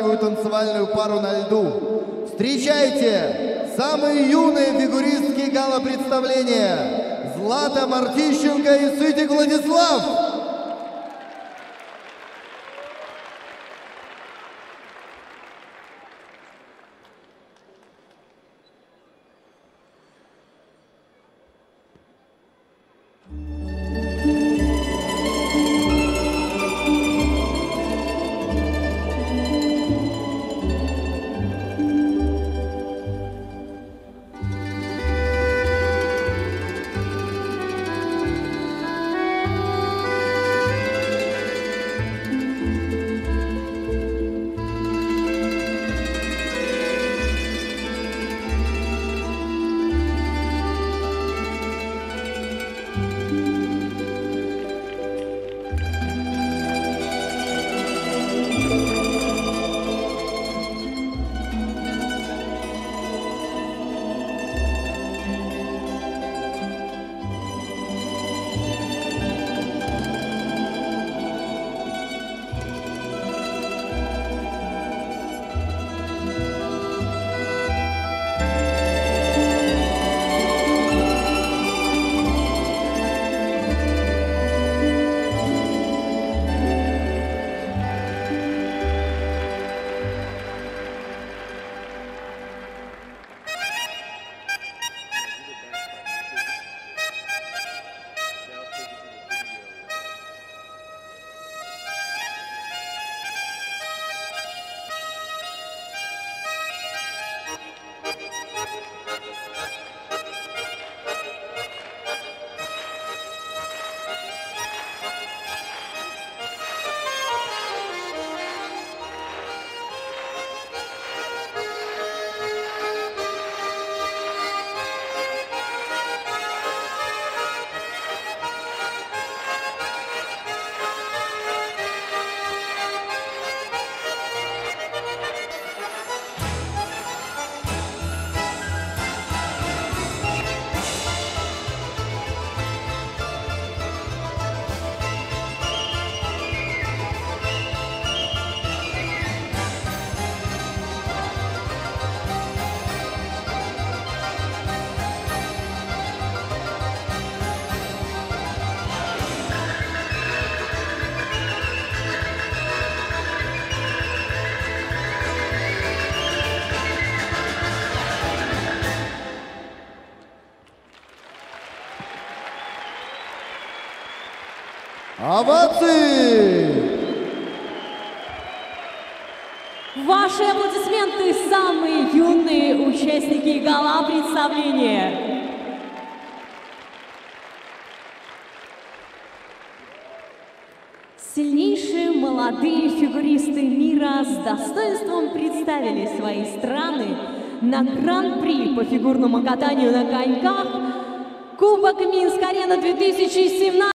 останавливают танцевальную пару на льду. Встречайте, самые юные фигуристки гала-представления Злата Мартищенко и Сытик Владислав. Овации! Ваши аплодисменты – самые юные участники гала-представления. Сильнейшие молодые фигуристы мира с достоинством представили свои страны на Гран-при по фигурному катанию на коньках Кубок Минск-Арена 2017.